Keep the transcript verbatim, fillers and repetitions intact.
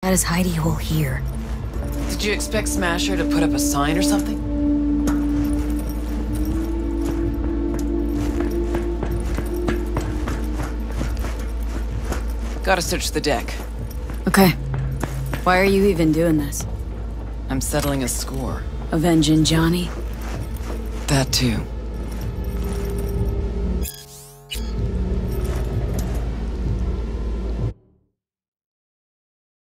got his hidey hole here. Did you expect Smasher to put up a sign or something? Gotta search the deck. Okay. Why are you even doing this? I'm settling a score. Avenging Johnny? That too.